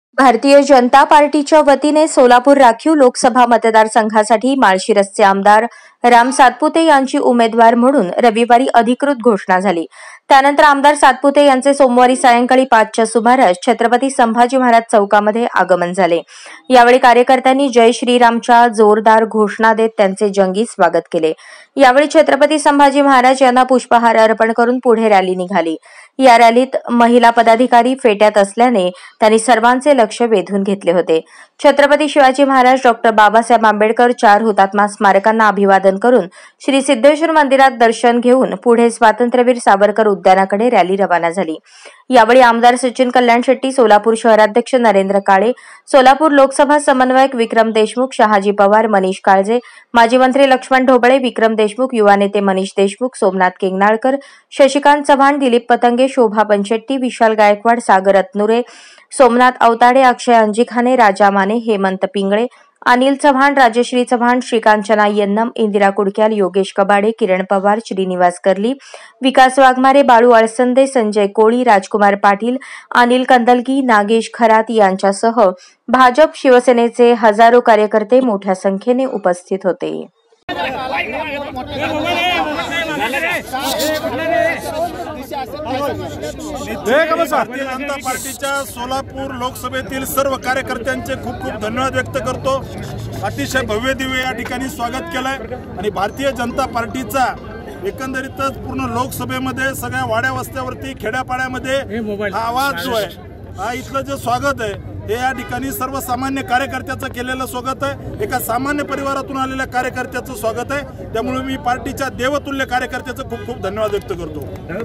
भारतीय जनता पार्टीच्या वतीने सोलापूर राखीव लोकसभा मतदारसंघासाठी माळशिरसचे आमदार राम सातपुते यांची उमेदवार म्हणून रविवारी अधिकृत घोषणा झाली। त्यानंतर आमदार सातपुते यांचे सोमवारी सायंकाळी 5च्या सुमारास छत्रपती संभाजी महाराज चौकामध्ये आगमन झाले। यावेळी कार्यकर्त्यांनी जय श्रीरामच्या जोरदार घोषणा देत त्यांचे जंगी स्वागत केले। यावेळी छत्रपती संभाजी महाराज यांना पुष्पहार अर्पण करून पुढे रॅली निघाली। या रॅलीत महिला पदाधिकारी फेट्यात असल्याने त्यांनी सर्वांचे लक्ष वेधून घेतले होते। छत्रपती शिवाजी महाराज, डॉक्टर बाबासाहेब आंबेडकर, 4 हुतात्मा स्मारकांना अभिवादन करून श्री सिद्धेश्वर मंदिरात दर्शन घेऊन पुढे स्वातंत्र्यवीर सावरकर उद्यानाकडे रॅली रवाना झाली। यावेळी आमदार सचिन कल्याण शेट्टी, सोलापूर शहराध्यक्ष नरेंद्र काळे, सोलापूर लोकसभा समन्वयक विक्रम देशमुख, शहाजी पवार, मनीष काळजे, माजी मंत्री लक्ष्मण ढोबळे, विक्रम देशमुख, युवा नेते मनीष देशमुख, सोमनाथ केंगनाळकर, शशिकांत चव्हाण, दिलीप पतंगे, शोभा पंचेट्टी, विशाल गायकवाड, सागर अतनुरे, सोमनाथ अवताडे, अक्षय अंजिखाने, राजा माने, हेमंत पिंगळे, अनिल चव्हाण, राजश्री चव्हाण, श्रीकांचना यन्नम, इंदिरा कुडक्याल, योगेश कबाडे, किरण पवार, श्रीनिवास कर्ली, विकास वाघमारे, बाळू अळसंदे, संजय कोळी, राजकुमार पाटील, अनिल कंदलगी, नागेश खरात यांच्यासह भाजप शिवसेनेचे हजारो कार्यकर्ते मोठ्या संख्येने उपस्थित होते। भारतीय जनता पार्टीच्या सोलापूर लोकसभेतील सर्व कार्यकर्त्यांचे खूप खूप धन्यवाद व्यक्त करतो। अतिशय भव्य दिव्य या ठिकाणी स्वागत केलंय आणि भारतीय जनता पार्टीचा एकंदरीतच पूर्ण लोकसभेमध्ये सगळ्या वाड्या वस्त्यावरती खेड्यापाड्यामध्ये हा आवाज जो आहे, हा इथलं जे स्वागत आहे हे या ठिकाणी सर्वसामान्य कार्यकर्त्याचं केलेलं स्वागत आहे। एका सामान्य परिवारातून आलेल्या कार्यकर्त्याचं स्वागत आहे। त्यामुळे मी पार्टीच्या देवतुल्य कार्यकर्त्याचं खूप खूप धन्यवाद व्यक्त करतो।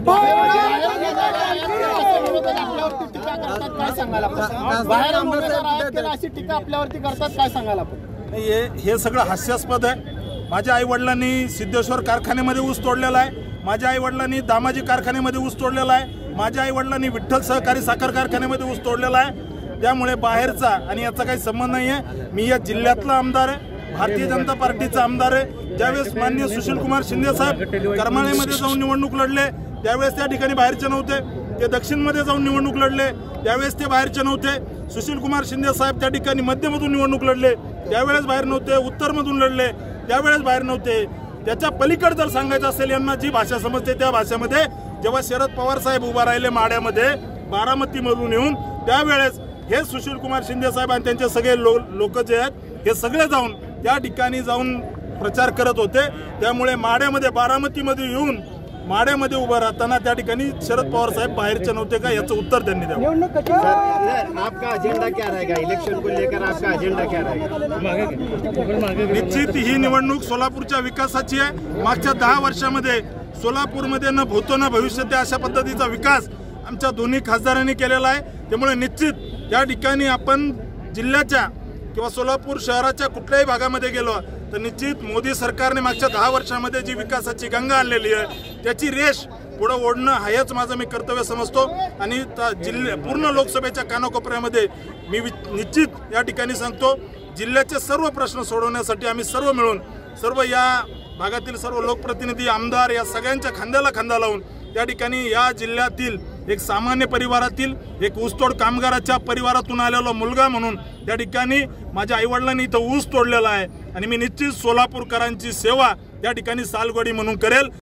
हे सगळं हास्यास्पद आहे। माझ्या आई वडिलांनी सिद्धेश्वर कारखान्यामध्ये ऊस तोडलेला आहे, माझ्या आई वडिलांनी दामाजी कारखान्यामध्ये ऊस तोडलेला आहे, माझ्या आई वडिलांनी विठ्ठल सहकारी साखर कारखान्यामध्ये ऊस तोडलेला आहे। त्यामुळे बाहेरचा आणि याचा काही संबंध नाही आहे। मी या जिल्ह्यातला आमदार आहे, भारतीय जनता पार्टीचा आमदार आहे। ज्यावेळेस माननीय सुशील कुमार शिंदे साहेब करमाळ्यामध्ये जाऊन निवडणूक लढले त्यावेळेस त्या ठिकाणी बाहेरचे नव्हते। ते दक्षिणमध्ये जाऊन निवडणूक लढले त्यावेळेस ते बाहेरचे नव्हते। सुशील कुमार शिंदे साहेब त्या ठिकाणी मध्यमधून निवडणूक लढले त्यावेळेस बाहेर नव्हते। उत्तरमधून लढले त्यावेळेस बाहेर नव्हते। त्याच्या पलीकडे जर सांगायचं असेल यांना जी भाषा समजते त्या भाषेमध्ये जेव्हा शरद पवार साहेब उभा राहिले माड्यामध्ये बारामतीमधून येऊन त्यावेळेस हे सुशील कुमार शिंदे साहेब आणि त्यांचे सगळे लोक जे आहेत हे सगळे जाऊन त्या ठिकाणी जाऊन प्रचार करत होते। त्यामुळे माड्यामध्ये बारामतीमध्ये येऊन माड्यामध्ये उभं राहताना त्या ठिकाणी शरद पवार साहेब बाहेरचे नव्हते का याचं उत्तर त्यांनी द्यावं। आपका एजेंडा क्या रहेगा इलेक्शन को लेकर, आपका एजेंडा क्या रहेगा? निश्चित ही निवडणूक सोलापूरच्या विकासाची आहे। मागच्या 10 वर्षामध्ये सोलापूरमध्ये न भूतो न भविष्यते अशा पद्धतीचा विकास आमच्या दोन्ही खासदारांनी केलेला आहे। त्यामुळे निश्चित त्या ठिकाणी आपण जिल्ह्याच्या किंवा सोलापूर शहराच्या कुठल्याही भागामध्ये गेलो तर निश्चित मोदी सरकारने मागच्या 10 वर्षामध्ये जी विकासाची गंगा आणलेली आहे त्याची रेष पुढे ओढणं हेच माझं मी कर्तव्य समजतो। आणि पूर्ण लोकसभेच्या कानाकोपऱ्यामध्ये मी निश्चित या ठिकाणी सांगतो जिल्ह्याचे सर्व प्रश्न सोडवण्यासाठी आम्ही सर्व मिळून सर्व या भागातील सर्व लोकप्रतिनिधी आमदार या सगळ्यांच्या खांद्याला खांदा लावून त्या ठिकाणी या जिल्ह्यातील एक सामान्य परिवारातील एक ऊसतोड कामगाराच्या परिवारातून आलेला मुलगा म्हणून त्या ठिकाणी माझ्या आईवडिलांनी इथं ऊस तोडलेला आहे आणि मी निश्चित सोलापूरकरांची सेवा त्या ठिकाणी सालगोडी म्हणून करेल।